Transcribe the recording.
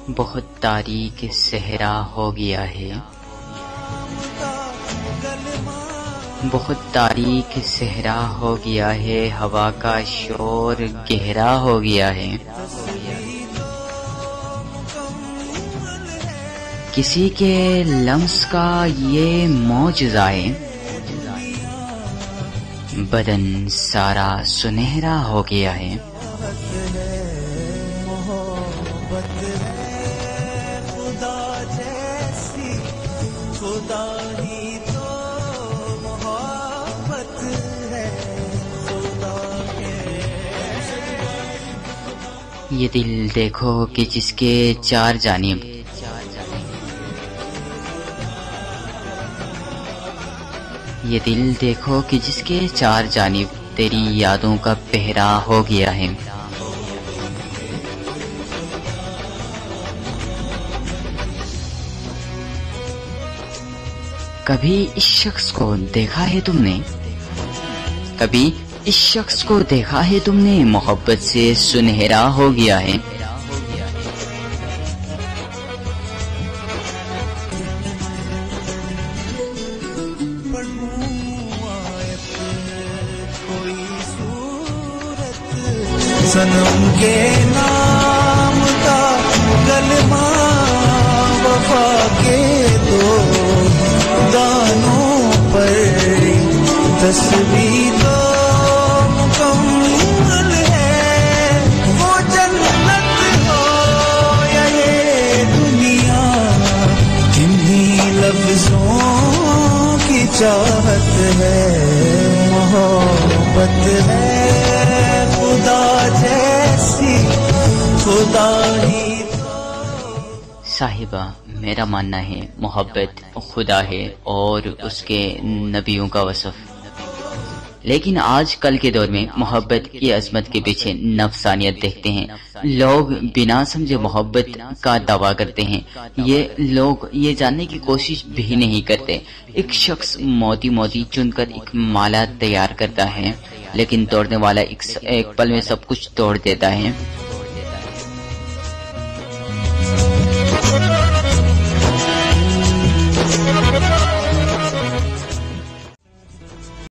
بہت تاریک صحرا ہو گیا ہے، بہت تاریک صحرا ہو گیا ہے، ہوا کا شور گہرا ہو گیا ہے، کسی کے لمس کا یہ معجزہ ہے، بدن سارا سنہرا ہو گیا ہے، یہ دل دیکھو کہ جس کے چار جانب یہ دل دیکھو کہ جس کے چار جانب تیری یادوں کا پہرا ہو گیا ہے، کبھی اس شخص کو دیکھا ہے تم نے، کبھی اس شخص کو دیکھا ہے تم نے، محبت سے سنہرا ہو گیا ہے، صنم کے نام کا کلمہ وفا کے دو دانوں پر، تصویر تو مکمل ہے، وہ جنت ہو یا یہ دنیا، انہی لفظوں کی چاہت ہے، محبت ہے خدا جیسی، خدا ہی صاحبہ میرا ماننا ہے محبت خدا ہے اور اس کے نبیوں کا وصف، لیکن آج کل کے دور میں محبت کی عظمت کے پیچھے نفسانیت دیکھتے ہیں، لوگ بنا سمجھے محبت کا دعویٰ کرتے ہیں، یہ لوگ یہ جاننے کی کوشش بھی نہیں کرتے، ایک شخص موتی موتی چن کر ایک مالا تیار کرتا ہے، لیکن توڑنے والا ایک پل میں سب کچھ توڑ دیتا ہے،